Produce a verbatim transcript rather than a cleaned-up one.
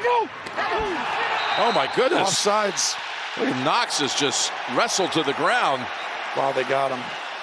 Oh, my goodness. Offsides. Look at Knox has just wrestled to the ground. Wow, they got him.